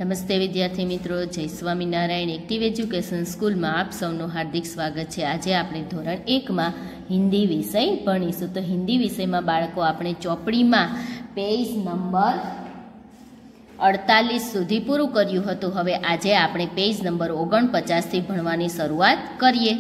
નમસ્તે વિદ્યાર્થી મિત્રો, જય સ્વામિનારાયણ. એક્ટિવ એજ્યુકેશન સ્કૂલમાં આપ સૌનું હાર્દિક સ્વાગત છે. આજે આપણે ધોરણ 1માં હિન્દી વિષય ભણીશું. તો હિન્દી વિષયમાં બાળકો આપણે ચોપડીમાં પેજ નંબર 48 સુધી પૂરું કર્યું હતું. હવે આજે આપણે પેજ નંબર 49થી ભણવાની શરૂઆત કરીએ.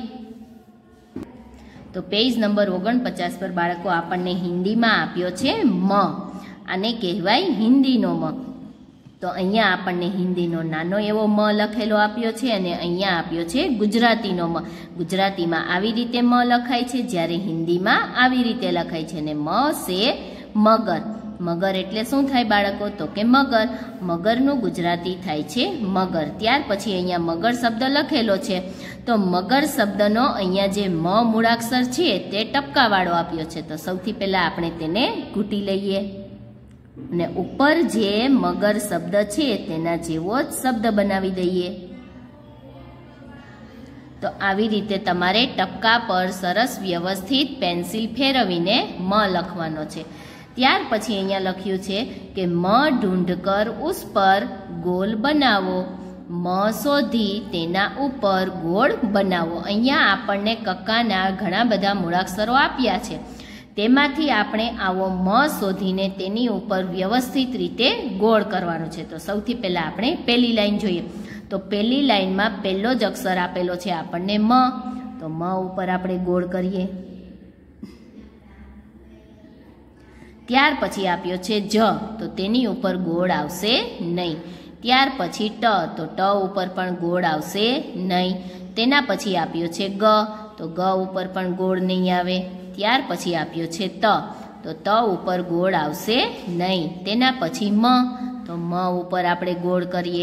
તો પેજ નંબર 49 પર બાળકો આપણને હિન્દીમાં આપ્યો છે મ. આને કહેવાય હિન્દીનો મ. તો અહીંયા આપણને હિન્દીનો નાનો એવો મ લખેલો આપ્યો છે અને અહીંયા આપ્યો છે ગુજરાતીનો મ. ગુજરાતીમાં આવી રીતે મ લખાય છે, જ્યારે હિન્દીમાં આવી રીતે લખાય છે. અને મ સે મગર. મગર એટલે શું થાય બાળકો? તો કે મગર. મગરનું ગુજરાતી થાય છે મગર. ત્યાર પછી અહીંયા મગર શબ્દ લખેલો છે. તો મગર શબ્દનો અહીંયા જે મ મૂળાક્ષર છે તે ટપકાવાળો આપ્યો છે. તો સૌથી પહેલાં આપણે તેને ઘૂંટી લઈએ અને ઉપર જે મગર શબ્દ છે તેના જેવો જ શબ્દ બનાવી દઈએ. તો આવી રીતે તમારે ટપકા પર સરસ વ્યવસ્થિત પેન્સિલ ફેરવીને મ લખવાનો છે. ત્યાર પછી અહીંયા લખ્યું છે કે મ ઢૂંઢ કર ઉસ પર ગોલ બનાવો. મ શોધી તેના ઉપર ગોળ બનાવો. અહીંયા આપણને કક્કાના ઘણા બધા મૂળાક્ષરો આપ્યા છે. તેમાંથી આપણે આવો મ શોધીને તેની ઉપર વ્યવસ્થિત રીતે ગોળ કરવાનો છે. તો સૌથી પહેલાં આપણે પહેલી લાઈન જોઈએ. તો પહેલી લાઈનમાં પહેલો જ અક્ષર આપેલો છે આપણને મ. તો મ ઉપર આપણે ગોળ કરીએ. ત્યાર પછી આપ્યો છે જ. તો તેની ઉપર ગોળ આવશે નહીં. ત્યાર પછી ટ. તો ટ ઉપર પણ ગોળ આવશે નહીં. તેના પછી આપ્યો છે ગ. તો ગ ઉપર પણ ગોળ નહીં આવે. ત્યાર પછી આપ્યો છે ત. તો ત ઉપર ગોળ આવશે નહીં. તેના પછી મ. તો મ ઉપર આપણે ગોળ કરીએ.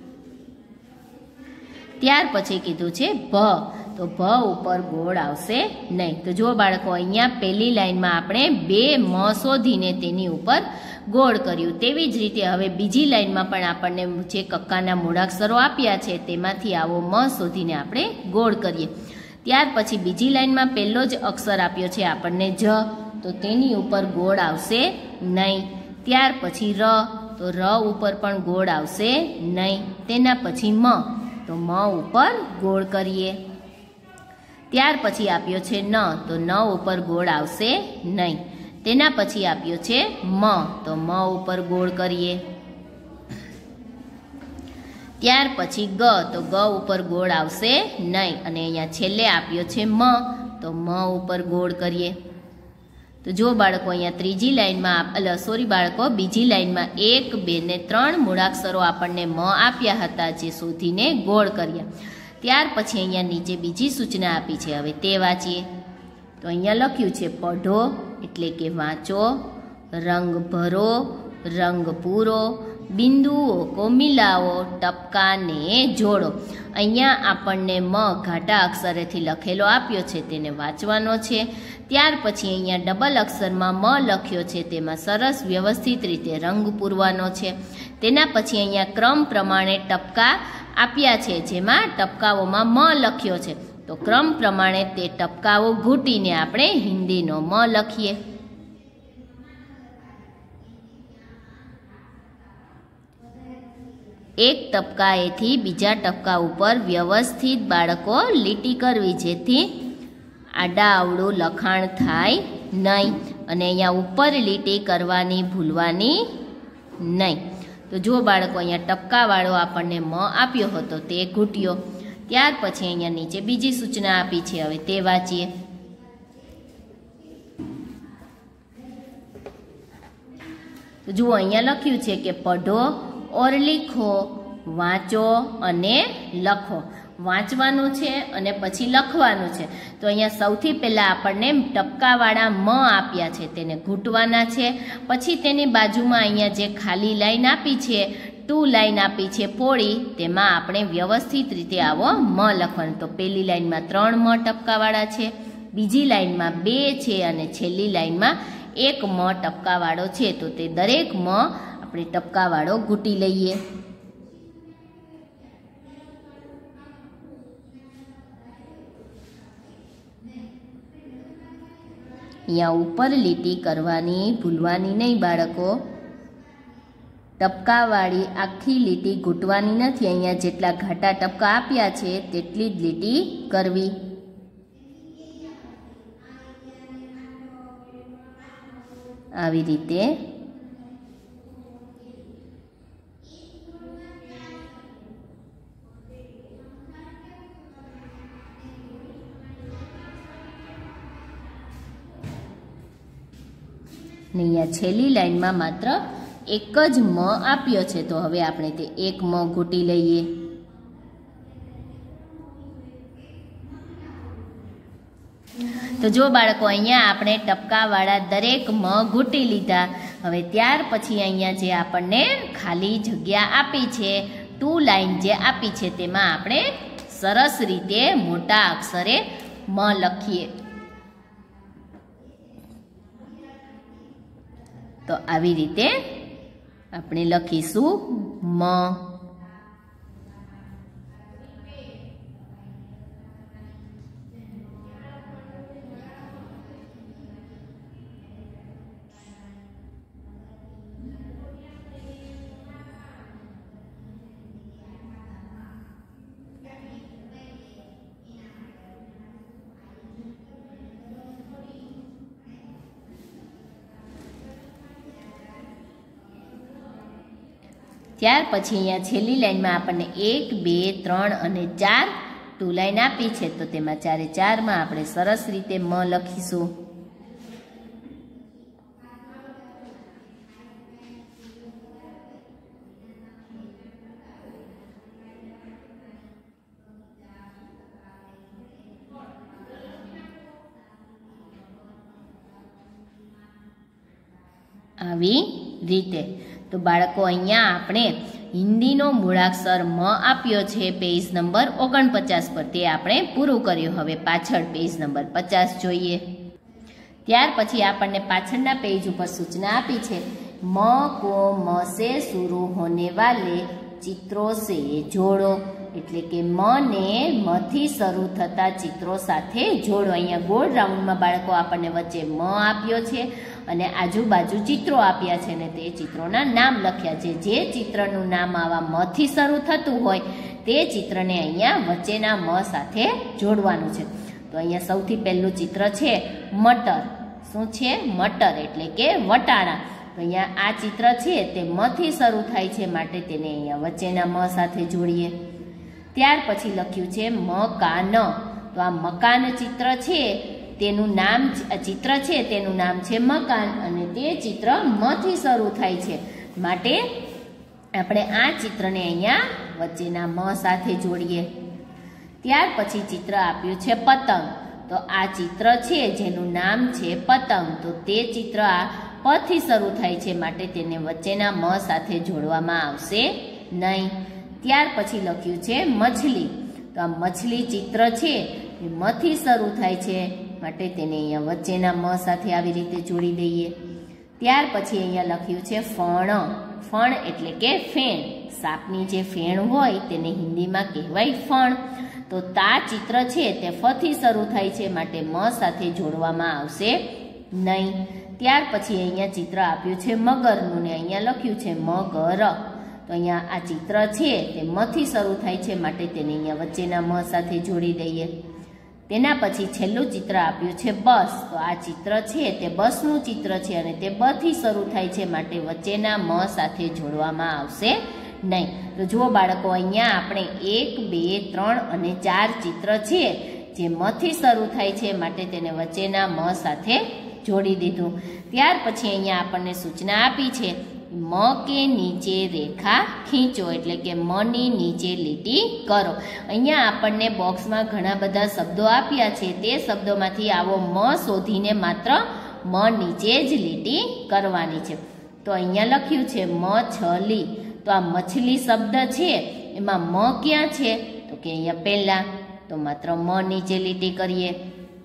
ત્યાર પછી કીધું છે ભ. તો ભ ઉપર ગોળ આવશે નહીં. તો જો બાળકો, અહીંયા પહેલી લાઈનમાં આપણે બે મ શોધીને તેની ઉપર ગોળ કર્યું. તેવી જ રીતે હવે બીજી લાઈનમાં પણ આપણને જે કક્કાના મૂળાક્ષરો આપ્યા છે તેમાંથી આવો મ શોધીને આપણે ગોળ કરીએ. ત્યાર પછી બીજી લાઈનમાં પહેલો જ અક્ષર આપ્યો છે આપણને જ. તો તેની ઉપર ગોળ આવશે નહીં. ત્યાર પછી ર. તો ર ઉપર પણ ગોળ આવશે નહીં. તેના પછી મ. તો મ ઉપર ગોળ કરીએ. ત્યાર પછી આપ્યો છે ન. તો ન ઉપર ગોળ આવશે નહીં. તેના પછી આપ્યો છે મ. તો મ ઉપર ગોળ કરીએ. ત્યાર પછી ગ. તો ગ ઉપર ગોળ આવશે નહીં. અને અહીંયા છેલ્લે આપ્યો છે મ. તો મ ઉપર ગોળ કરીએ. તો જો બાળકો, અહીંયા ત્રીજી લાઈનમાં બાળકો, બીજી લાઈનમાં 1, 2 ને 3 મૂળાક્ષરો આપણને મ આપ્યા હતા, જે શોધીને ગોળ કર્યા. ત્યાર પછી અહીંયા નીચે બીજી સૂચના આપી છે. હવે તે વાંચીએ. તો અહીંયા લખ્યું છે પઢો એટલે કે વાંચો, રંગ ભરો, રંગ પૂરો, બિંદુઓ કો મિલાવો, ટપકાને જોડો. અહીંયા આપણને મ ઘાટા અક્ષરેથી લખેલો આપ્યો છે, તેને વાંચવાનો છે. ત્યાર પછી અહીંયા ડબલ અક્ષરમાં મ લખ્યો છે, તેમાં સરસ વ્યવસ્થિત રીતે રંગ પૂરવાનો છે. તેના પછી અહીંયા ક્રમ પ્રમાણે ટપકા આપ્યા છે, જેમાં ટપકાઓમાં મ લખ્યો છે. તો ક્રમ પ્રમાણે તે ટપકાઓ ઘૂંટીને આપણે હિન્દીનો મ લખીએ. એક ટપકાએથી બીજા ટપકા ઉપર વ્યવસ્થિત બાળકો લીટી કરવી, જેથી આડા અવળું લખાણ થાય નહીં. અને અહીંયા ઉપર લીટી કરવાની ભૂલવાની નહીં. તો જો બાળકો, અહીંયા ટપકાવાળો આપણને મ આપ્યો હતો તે ઘૂંટ્યો. ત્યાર પછી અહીંયા નીચે બીજી સૂચના આપી છે. હવે તે વાંચીએ. તો જુઓ, અહીંયા લખ્યું છે કે પઢો ઓર લીખો. વાંચો અને લખો. વાંચવાનું છે અને પછી લખવાનું છે. તો અહીંયા સૌથી પહેલાં આપણને ટપકાવાળા મ આપ્યા છે, તેને ઘૂંટવાના છે. પછી તેની બાજુમાં અહીંયા જે ખાલી લાઈન આપી છે, 2 લાઈન આપી છે પોળી, તેમાં આપણે વ્યવસ્થિત રીતે આવો મ લખવાનો. તો પહેલી લાઈનમાં 3 મ ટપકાવાળા છે, બીજી લાઈનમાં 2 છે અને છેલ્લી લાઈનમાં 1 મ ટપકાવાળો છે. તો તે દરેક મ આપણે ટપકાવાળો ઘૂંટી લઈએ. અહીંયા ઉપર લીટી કરવાની ભૂલવાની નહીં બાળકો. ટપકાવાળી આખી લીટી ઘૂંટવાની નથી, અહીંયા જેટલા ઘાટા ટપકા આપ્યા છે તેટલી જ લીટી કરવી. આવી રીતે ને અહીંયા છેલ્લી લાઈનમાં માત્ર એક જ મ આપ્યો છે, તો હવે આપણે તે એક મ ઘૂંટી લઈએ. તો જો બાળકો, અહીંયા આપણે ટપકાવાળા દરેક મ ઘૂંટી લીધા. હવે ત્યાર પછી અહીંયા જે આપણને ખાલી જગ્યા આપી છે, 2 લાઈન જે આપી છે, તેમાં આપણે સરસ રીતે મોટા અક્ષરે મ લખીએ. તો આવી રીતે આપણે લખીશું મ. ત્યાર પછી અહીંયા છેલ્લી લાઈનમાં આપણને 1, 2, 3 અને 4 2 લાઈન આપી છે, તો તેમાં 4 એ 4માં આપણે સરસ રીતે મ લખીશું. આવી રીતે. તો બાળકો, અહીંયા આપણે હિન્દીનો મૂળાક્ષર મ આપ્યો છે પેજ નંબર 49 પર, તે આપણે પૂરું કર્યું. હવે પાછળ પેજ નંબર 50 જોઈએ. ત્યાર પછી આપણને પાછળના પેજ ઉપર સૂચના આપી છે, મ કો મ સે શુरू હોને વાલે ચિત્રો સે જોડો, એટલે કે મ ને મ થી શરૂ થતા ચિત્રો સાથે જોડો. અહીંયા ગોળ રાઉન્ડમાં બાળકો આપણને વચ્ચે મ આપ્યો છે અને આજુબાજુ ચિત્રો આપ્યા છે ને તે ચિત્રોના નામ લખ્યા છે. જે ચિત્રનું નામ આવા મ થી શરૂ થતું હોય તે ચિત્રને અહીંયા વચ્ચેના મ સાથે જોડવાનું છે. તો અહીંયા સૌથી પહેલું ચિત્ર છે મટર. શું છે? મટર એટલે કે વટાણા. તો અહીંયા આ ચિત્ર છે તે મ થી શરૂ થાય છે, માટે તેને અહીંયા વચ્ચેના મ સાથે જોડીએ. ત્યાર પછી લખ્યું છે મકાન. તો આ મકાન ચિત્ર છે તેનું નામ, ચિત્ર છે તેનું નામ છે મકાન અને તે ચિત્ર મ થી શરૂ થાય છે, માટે આપણે આ ચિત્રને અહીંયા વચ્ચેના મ સાથે જોડીએ. ત્યાર પછી ચિત્ર આપ્યું છે પતંગ. તો આ ચિત્ર છે જેનું નામ છે પતંગ, તો તે ચિત્ર આ પ થી શરૂ થાય છે, માટે તેને વચ્ચેના મ સાથે જોડવામાં આવશે નહીં. ત્યાર પછી લખ્યું છે મછલી. તો આ મછલી ચિત્ર છે એ મ થી શરૂ થાય છે, માટે તેને અહીંયા વચ્ચેના મ સાથે આવી રીતે જોડી દઈએ. ત્યાર પછી અહીંયા લખ્યું છે ફણ. ફણ એટલે કે ફેણ. સાપની જે ફેણ હોય તેને હિન્દીમાં કહેવાય ફણ. તો તા ચિત્ર છે તે ફ થી શરૂ થાય છે, માટે મ સાથે જોડવામાં આવશે નહીં. ત્યાર પછી અહીંયા ચિત્ર આપ્યું છે મગરનું ને અહીંયા લખ્યું છે મગર. તો અહીંયા આ ચિત્ર છે તે મ થી શરૂ થાય છે, માટે તેને અહીંયા વચ્ચેના મ સાથે જોડી દઈએ. તેના પછી છેલ્લું ચિત્ર આપ્યું છે બસ. તો આ ચિત્ર છે તે બસનું ચિત્ર છે અને તે બ થી શરૂ થાય છે, માટે વચ્ચેના મ સાથે જોડવામાં આવશે નહીં. તો જુઓ બાળકો, અહીંયા આપણે 1, 2, 3 અને 4 ચિત્ર છે જે મ થી શરૂ થાય છે, માટે તેને વચ્ચેના મ સાથે જોડી દીધું. ત્યાર પછી અહીંયા આપણને સૂચના આપી છે મ કે નીચે રેખા ખીંચો, એટલે કે મ ની નીચે લીટી કરો. અહીંયા આપણને બોક્સમાં ઘણા બધા શબ્દો આપ્યા છે, તે શબ્દોમાંથી આવો મ શોધીને માત્ર મ નીચે જ લીટી કરવાની છે. તો અહીંયા લખ્યું છે મછલી. તો આ મછલી શબ્દ છે એમાં મ ક્યાં છે? તો કે અહીંયા પહેલા, તો માત્ર મ નીચે લીટી કરીએ.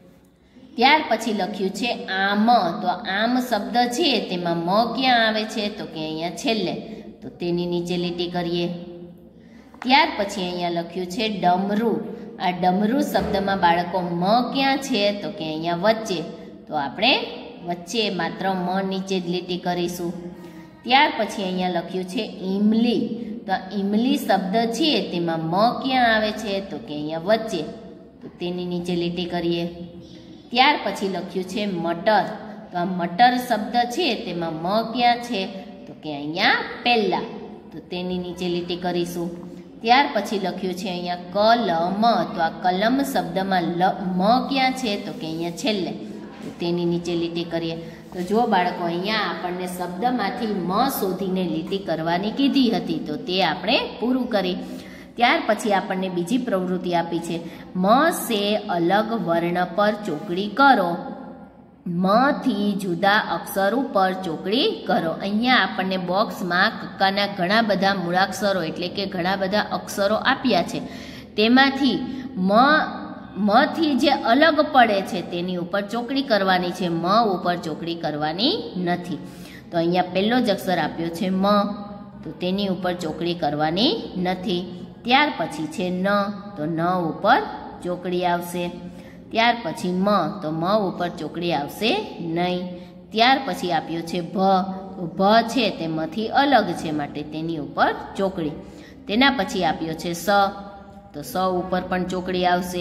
ત્યાર પછી લખ્યું છે આમ. તો આમ શબ્દ છે તેમાં મ ક્યાં આવે છે? તો કે અહીંયા છેલ્લે, તો તેની નીચે લીટી કરીએ. ત્યાર પછી અહીંયા લખ્યું છે ડમરું. આ ડમરું શબ્દમાં બાળકો મ ક્યાં છે? તો કે અહીંયા વચ્ચે, તો આપણે વચ્ચે માત્ર મ નીચે જ લીટી કરીશું. ત્યાર પછી અહીંયા લખ્યું છે ઈમલી, તો ઈમલી શબ્દ છે તેમાં મ ક્યાં આવે છે તો કે અહીંયા વચ્ચે, તો તેની નીચે લીટી કરીએ. ત્યાર પછી લખ્યું છે મટર, તો આ મટર શબ્દ છે તેમાં મ ક્યાં છે તો કે અહીંયા પહેલા, તો તેની નીચે લીટી કરીશું. ત્યાર પછી લખ્યું છે અહીંયા કલમ, તો આ કલમ શબ્દમાં મ ક્યાં છે તો કે અહીંયા છેલ્લે, તો તેની નીચે લીટી કરીએ. તો જો બાળકો અહીંયા આપણને શબ્દમાંથી મ શોધીને લીટી કરવાની કીધી હતી, તો તે આપણે પૂરું કરી. ત્યાર પછી આપણને બીજી પ્રવૃત્તિ આપી છે, મ સે અલગ વર્ણ પર ચોકડી કરો, મ થી જુદા અક્ષર ઉપર ચોકડી કરો. અહીંયા આપણને બોક્સમાં કક્કાના ઘણા બધા મૂળાક્ષરો એટલે કે ઘણા બધા અક્ષરો આપ્યા છે, તેમાંથી મ થી જે અલગ પડે છે તેની ઉપર ચોકડી કરવાની છે, મ ઉપર ચોકડી કરવાની નથી. તો અહીંયા પહેલો જ અક્ષર આપ્યો છે મ, તો તેની ઉપર ચોકડી કરવાની નથી. ત્યાર પછી છે ન, તો ન ઉપર ચોકડી આવશે. ત્યાર પછી મ, તો મ ઉપર ચોકડી આવશે નહીં. ત્યાર પછી આપ્યો છે ભ, તો ભ છે તે મથી અલગ છે માટે તેની ઉપર ચોકડી. તેના પછી આપ્યો છે સ, તો સ ઉપર પણ ચોકડી આવશે.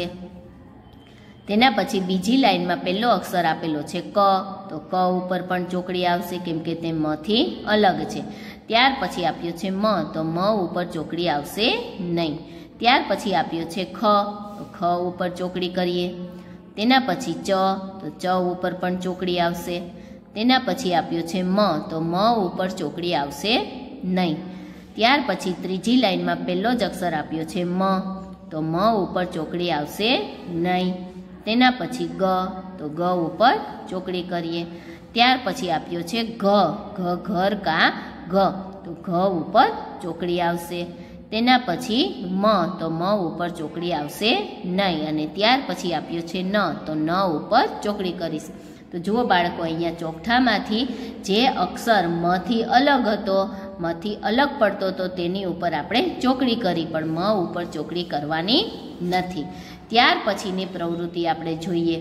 તેના પછી બીજી લાઈનમાં પહેલો અક્ષર આપેલો છે ક, તો ક ઉપર પણ ચોકડી આવશે કેમ કે તે મથી અલગ છે. ત્યાર પછી આપ્યો છે મ, તો મ ઉપર ચોકડી આવશે નહીં. ત્યાર પછી આપ્યો છે ખ, તો ખ ઉપર ચોકડી કરીએ. તેના પછી ચ, તો ચ ઉપર પણ ચોકડી આવશે. તેના પછી આપ્યો છે મ, તો મ ઉપર ચોકડી આવશે નહીં. ત્યાર પછી ત્રીજી લાઈનમાં પહેલો જ અક્ષર આપ્યો છે મ, તો મ ઉપર ચોકડી આવશે નહીં. તેના પછી ગ, તો ગ ઉપર ચોકડી કરીએ. ત્યાર પછી આપ્યો છે ઘ, ઘર કા ઘ, તો ઘ ઉપર ચોકડી આવશે. તેના પછી મ, તો મ ઉપર ચોકડી આવશે નહીં. અને ત્યાર પછી આપ્યો છે ન, તો ન ઉપર ચોકડી કરીશ. તો જુઓ બાળકો, અહીંયા ચોકઠામાંથી જે અક્ષર મથી અલગ હતો, મથી અલગ પડતો તો તેની ઉપર આપણે ચોકડી કરી, પણ મ ઉપર ચોકડી કરવાની નથી. ત્યાર પછીની પ્રવૃત્તિ આપણે જોઈએ.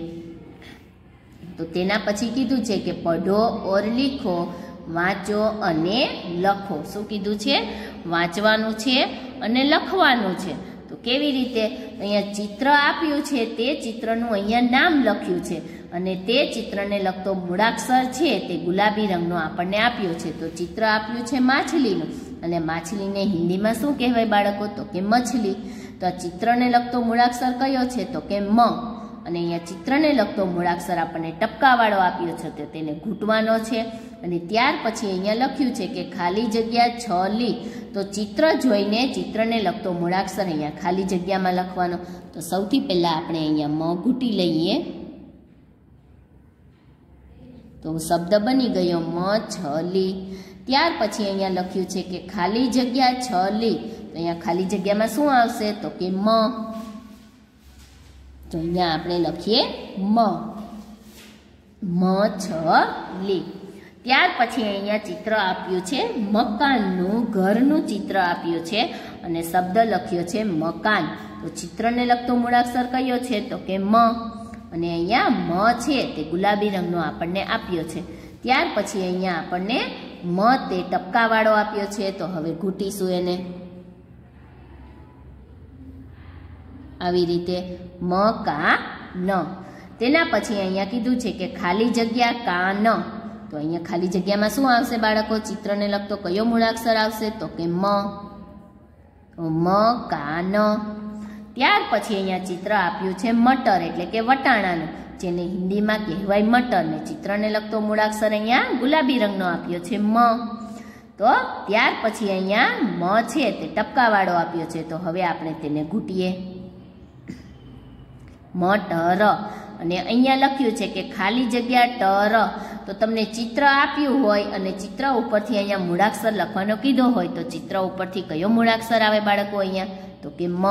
તો તેના પછી કીધું છે કે પઢો ઓર લીખો, વાંચો અને લખો. શું કીધું છે? વાંચવાનું છે અને લખવાનું છે. તો કેવી રીતે? અહીંયા ચિત્ર આપ્યું છે, તે ચિત્રનું અહીંયા નામ લખ્યું છે અને તે ચિત્રને લગતો મૂળાક્ષર છે તે ગુલાબી રંગનો આપણને આપ્યો છે. તો ચિત્ર આપ્યું છે માછલીનું, અને માછલીને હિન્દીમાં શું કહેવાય બાળકો? તો કે મછલી. તો આ ચિત્રને લગતો મૂળાક્ષર કયો છે? તો કે મ. અને અહીંયા ચિત્રને લગતો મૂળાક્ષર આપણને ટપકાવાળો આપ્યો છે, તો તેને ઘૂંટવાનો છે. અને ત્યાર પછી અહીંયા લખ્યું છે કે ખાલી જગ્યા 6 લી. તો ચિત્ર જોઈને ચિત્રને લગતો મૂળાક્ષર અહીંયા ખાલી જગ્યામાં લખવાનો. તો સૌથી પહેલાં આપણે અહીંયા મ ઘૂંટી લઈએ. તો શબ્દ બની ગયો મ 6 લી. ત્યાર પછી અહીંયા લખ્યું છે કે ખાલી જગ્યા 6 લી. તો અહીંયા ખાલી જગ્યામાં શું આવશે? તો કે મ. તો અહીંયા આપણે લખીએ મ 6 લી. ત્યાર પછી અહીંયા ચિત્ર આપ્યું છે મકાનનું, ઘરનું ચિત્ર આપ્યું છે અને શબ્દ લખ્યો છે મકાન. તો ચિત્રને લગતો મૂળાક્ષર કયો છે? તો કે મ. અને અહીંયા મ છે તે ગુલાબી રંગનો આપણને આપ્યો છે. ત્યાર પછી અહીંયા આપણને મ તે ટપકાવાળો આપ્યો છે. તો હવે ઘૂંટીશું એને આવી રીતે મ કા ન. તેના પછી અહીંયા કીધું છે કે ખાલી જગ્યા કા ન. તો અહીંયા ખાલી જગ્યામાં શું આવશે બાળકો? ચિત્રને લગતો કયો મૂળાક્ષર આવશે? તો કે મ. મ કા ન. ત્યાર પછી અહીંયા ચિત્ર આપ્યું છે મટર એટલે કે વટાણાનું, જેને હિન્દીમાં કહેવાય મટર. ને ચિત્રને લગતો મૂળાક્ષર અહીંયા ગુલાબી રંગનો આપ્યો છે મ. તો ત્યાર પછી અહીંયા મ છે તે ટપકાવાળો આપ્યો છે. તો હવે આપણે તેને ઘૂંટીએ મટર. અને અહીંયા લખ્યું છે કે ખાલી જગ્યા ટર. તો તમને ચિત્ર આપ્યું હોય અને ચિત્ર ઉપરથી અહીંયા મૂળાક્ષર લખવાનો કીધો હોય, તો ચિત્ર ઉપરથી કયો મૂળાક્ષર આવે બાળકો? અહીંયા તો કે મ.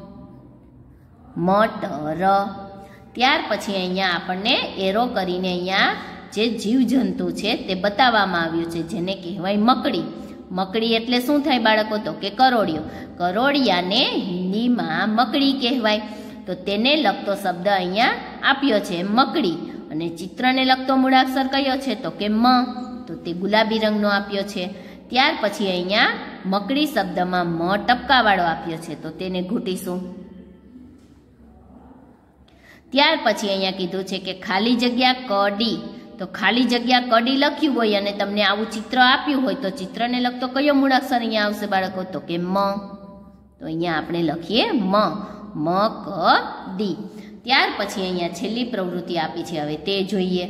મટર. ત્યાર પછી અહીંયા આપણને એરો કરીને અહીંયા જે જીવજંતુ છે તે બતાવવામાં આવ્યું છે, જેને કહેવાય મકડી. મકડી એટલે શું થાય બાળકો? તો કે કરોડિયો. કરોડિયાને હિન્દીમાં મકડી કહેવાય. તો તેને લગતો શબ્દ અહીંયા આપ્યો છે મકડી. અને ચિત્રને લગતો મૂળાક્ષર કયો છે? તો કે મ. તો તો તે ગુલાબી રંગનો આપ્યો છે. ત્યાર પછી અહીંયા મકડી શબ્દમાં મ ટપકાવાળો આપ્યો છે, તો તેને ઘૂંટીશું. ત્યાર પછી અહીંયા કીધું છે કે ખાલી જગ્યા કડી, તો ખાલી જગ્યા કડી લખ્યું હોય અને તમને આવું ચિત્ર આપ્યું હોય તો ચિત્રને લગતો કયો મૂળાક્ષર અહીંયા આવશે બાળકો? તો કે મ. તો અહીંયા આપણે લખીએ મ, મ ક ડી. ત્યાર પછી અહીંયા છેલ્લી પ્રવૃત્તિ આપી છે, હવે તે જોઈએ.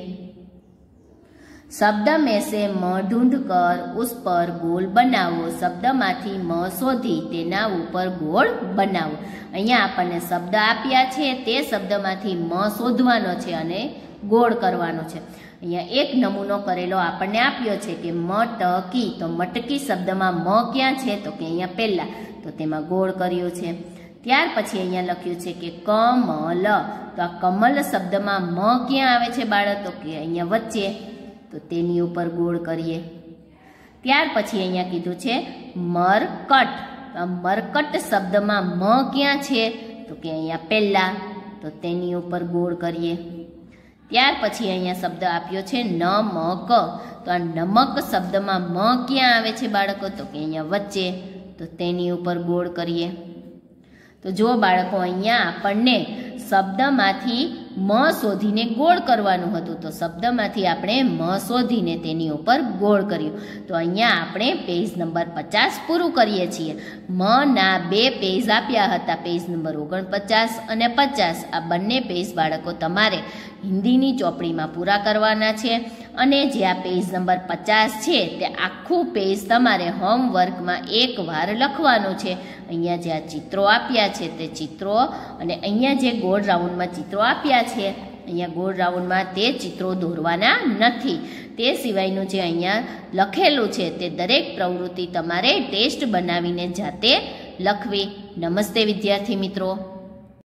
શબ્દ में से म ढूंढ कर उस पर गोल बनाવો. શબ્દમાંથી મ શોધી તેના ઉપર ગોળ બનાવો. અહીંયા આપણને શબ્દ આપ્યા છે, તે શબ્દમાંથી મ શોધવાનો છે અને ગોળ કરવાનો છે. અહીંયા એક નમૂનો કરેલો આપણને આપ્યો છે કે મટકી, તો મટકી શબ્દમાં મ ક્યાં છે? તો કે અહીંયા પહેલા, તો તેમાં ગોળ કર્યો છે. ત્યાર પછી અહીંયા લખ્યું છે કે કમલ, તો આ કમલ શબ્દમાં મ ક્યાં આવે છે બાળક? તો કે અહીંયા વચ્ચે, તો તેની ઉપર ગોળ કરીએ. ત્યાર પછી અહીંયા કીધું છે મરકટ, તો આ મરકટ શબ્દમાં મ ક્યાં છે? તો કે અહીંયા પહેલા, તો તેની ઉપર ગોળ કરીએ. ત્યાર પછી અહીંયા શબ્દ આપ્યો છે નમક, તો આ નમક શબ્દમાં મ ક્યાં આવે છે બાળકો? તો કે અહીંયા વચ્ચે, તો તેની ઉપર ગોળ કરીએ. તો જો બાળકો અહીંયા આપણને શબ્દમાંથી મ શોધીને ગોળ કરવાનું હતું, તો શબ્દમાંથી આપણે મ શોધીને તેની ઉપર ગોળ કર્યું. તો અહીંયા આપણે પેજ નંબર 50 પૂરું કરીએ છીએ. મ ના 2 પેજ આપ્યા હતા, પેજ નંબર 49 અને 50. આ બંને પેજ બાળકો તમારે હિન્દીની ચોપડીમાં પૂરા કરવાના છે અને જે આ પેજ નંબર 50 છે તે આખું પેજ તમારે હોમવર્કમાં એકવાર લખવાનું છે. અહીંયા જે આ ચિત્રો આપ્યા છે તે ચિત્રો અને અહીંયા જે ગોળ રાઉન્ડમાં ચિત્રો આપ્યા છે, અહીંયા ગોળ રાઉન્ડમાં તે ચિત્રો દોરવાના નથી. તે સિવાયનું જે અહીંયા લખેલું છે તે દરેક પ્રવૃત્તિ તમારે ટેસ્ટ બનાવીને જાતે લખવી. નમસ્તે વિદ્યાર્થી મિત્રો.